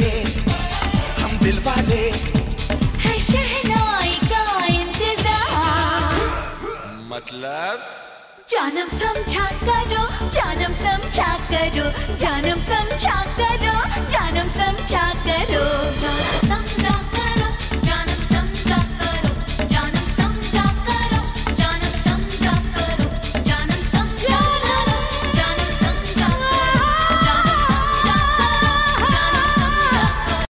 हम दिल वाले है शहनाई का इंतजार। मतलब जानम समझा करो, जानम समझा करो, जानम समझा करो, जानम समझा